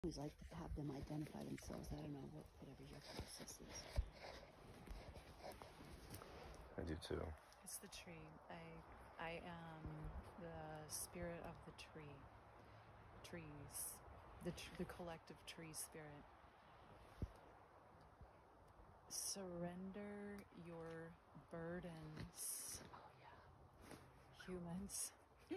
always like to have them identify themselves. I don't know, whatever your process is. I do too. It's the tree. I am the spirit of the tree. Trees. The collective tree spirit. Surrender your burdens. Oh, yeah. Humans.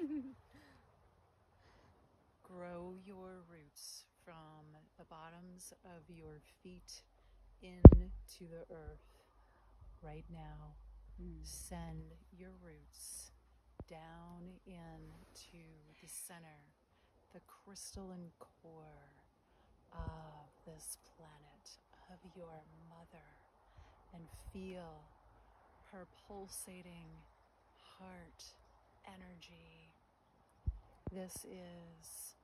Grow your roots from the bottoms of your feet into the earth right now. Send your roots down into the center, the crystalline core of this planet, of your mother, and feel her pulsating heart energy. This is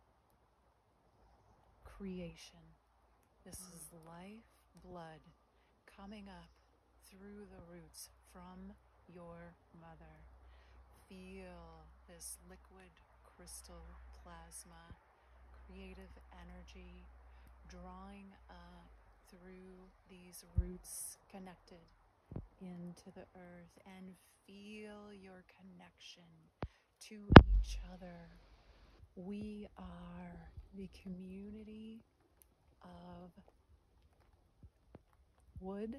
creation. This is life, blood coming up through the roots from your mother. Feel this liquid crystal plasma, creative energy drawing up through these roots connected into the earth, and feel your connection to each other. We are the community of wood,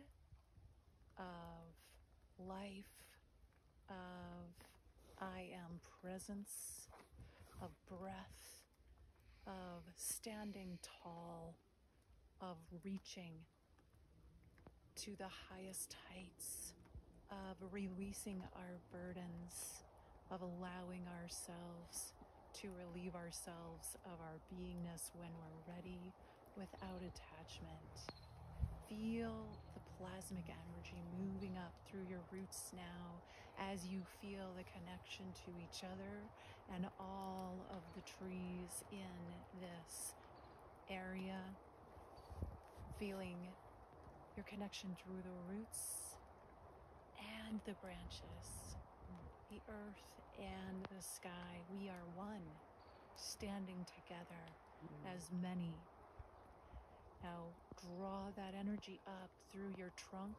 of life, of I am presence, of breath, of standing tall, of reaching to the highest heights, of releasing our burdens, of allowing ourselves to relieve ourselves of our beingness when we're ready, without attachment. Feel the plasmic energy moving up through your roots now as you feel the connection to each other and all of the trees in this area. Feeling your connection through the roots and the branches, the earth and the sky. We are one, standing together as many. Now draw that energy up through your trunk,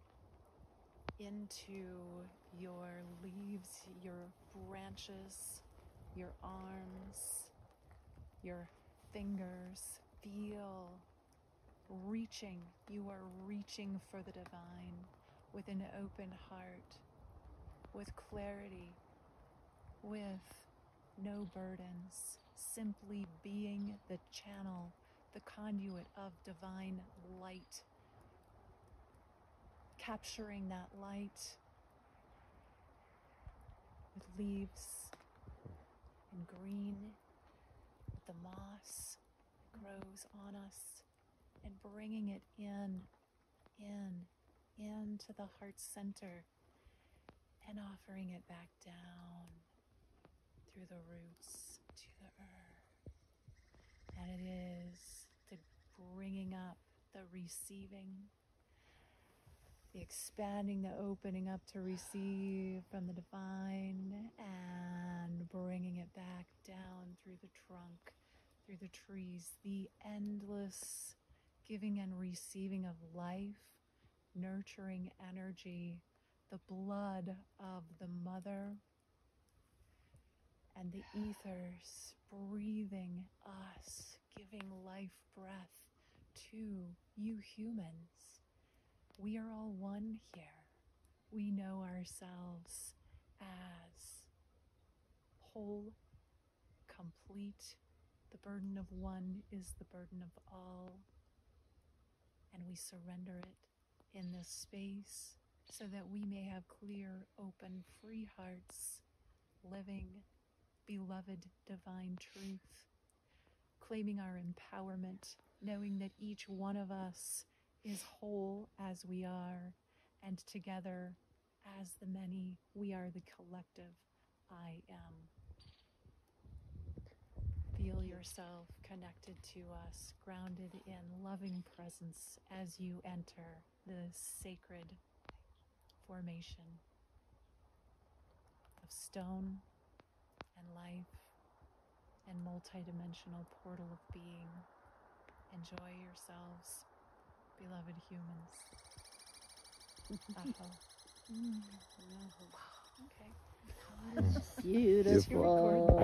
into your leaves, your branches, your arms, your fingers. Feel reaching. You are reaching for the divine with an open heart, with clarity, with no burdens, simply being the channel, the conduit of divine light, capturing that light with leaves and green, with the moss that grows on us, and bringing it into the heart center, and offering it back down through the roots to the earth. And it is the bringing up, the receiving, the expanding, the opening up to receive from the divine, and bringing it back down through the trunk, through the trees, the endless giving and receiving of life, nurturing energy, the blood of the mother, and the ethers breathing us, giving life breath to you humans. We are all one here. We know ourselves as whole, complete. The burden of one is the burden of all. And we surrender it in this space so that we may have clear, open, free hearts, living beloved divine truth, claiming our empowerment, knowing that each one of us is whole as we are, and together as the many, we are the collective I am. Feel yourself connected to us, grounded in loving presence as you enter the sacred formation of stone and life and multidimensional portal of being. enjoy yourselves, beloved humans. Aho. Okay. Beautiful.